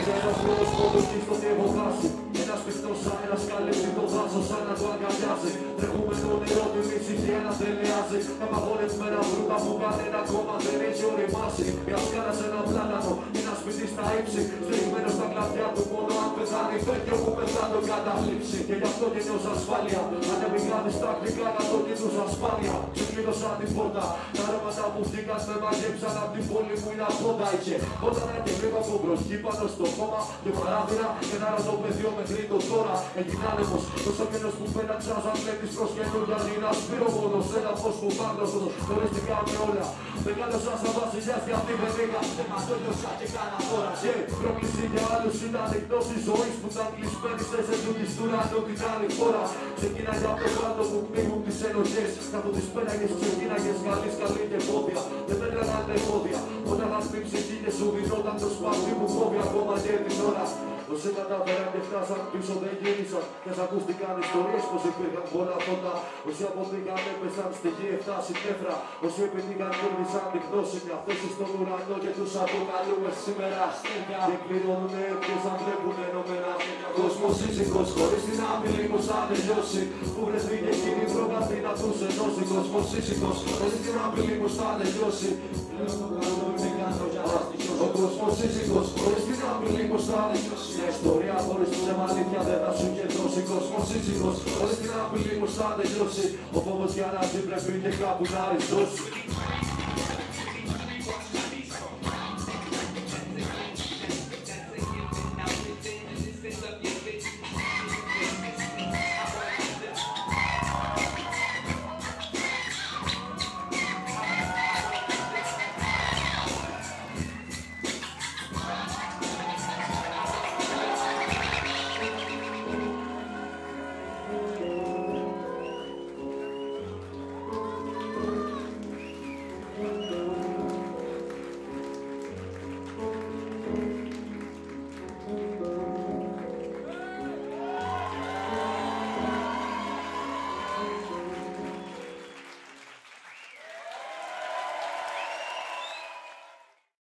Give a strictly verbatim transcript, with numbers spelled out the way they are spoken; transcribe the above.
Ένας χρόνος πόδος στο διεβολά σου. Ένας πιστός αέρας καλύπτει το δάσος σαν να το αγκαλιάζει. Τρέχουμε το νερό του ησυχία να τελειάζει. Τα απαγορευμένα βρούτα που κανένα κόμμα δεν έχει οριμάσει. Μια σκάλα σε ένα πλάτανο, ένα σπίτι στα ύψη. Στριγμένο στα κλαδιά του μόνο αν πεθάνει φέρει όπου μετά τον καταλήψει. Και γι' αυτό και νιώσα ασφάλεια. Ανεβηγάδι στα αγγλικά να το κοιτούσα ασφάλεια. Ξεκλείδωσα την πόρτα. Τα αρώματα που βγήκαν με μαγέψαν απ' την πόλη που είναι απόντα είχε. Όταν και βλέπω από βροχή πάνω στο χώμα και παράδειρα και να ρωτώ πεδίο μέχρι το τώρα. Έγινε άνεμος, τόσο καιρός που πέταξα σαν βλέπεις προς καινούργια γυρνά. Σπύρο μόνος, ένα φως που φάγνωσος, χωριστικά με όλα. Μεγάλωσα σαν βασιλιάς και αυτή δεν είχα. Δεν μας το νιώσα και κάνα τώρα. Και πρόκληση για άλλους ήταν η γνώση ζωής που ήταν κλεισμένη σε σεντούκης του ουρανού την άλλη χώρα. Ξεκίναγε από το κάτω που πνίγουν τις ενοχές. Κάτω τις πέναγες ξεκίναγες καλή σκαλή και πόδια. Δεν μέτραγαν τα εμπόδια. Όταν αυτή ψυχή και σου δινόταν το σπαθί που κόβει ακόμα και την ώρα. Όσοι κατάφεραν και φτάσαν πίσω δεν γύρισαν. Και σ' ακούστηκαν ιστορίες πως υπήρχαν πολλά φώτα. Όσοι αποτύχαν έπεσαν στη γη εφτάσει τέφρα. Όσοι επιτύχαν κέρδισαν τη γνώση μια θέση στον ουρανό και τους αποκαλούμε σήμερα αστέρια. Και κλεινούνε ποιος αν βλέπουν ενωμένα. Κόσμος ήσυχος χωρίς την απειλή πως θα τελειώσει. Που βρεθήκε εκείνη η πρόγραμμη να τους ενώσει. Κόσμος ήσυχος χωρίς την απειλή πως θα τελειώσει. Ο κόσμος ήσυχος χωρίς την απειλή πως θα τελειώσει. Μια ιστορία χωρίς ψέμα αλήθεια δεν θα σου κεντρώσει. Κόσμος ήσυχος χωρίς την απειλή πως θα τελειώσει. Ο φόβος για να ζει πρέπει και κάπου να ριζώσει.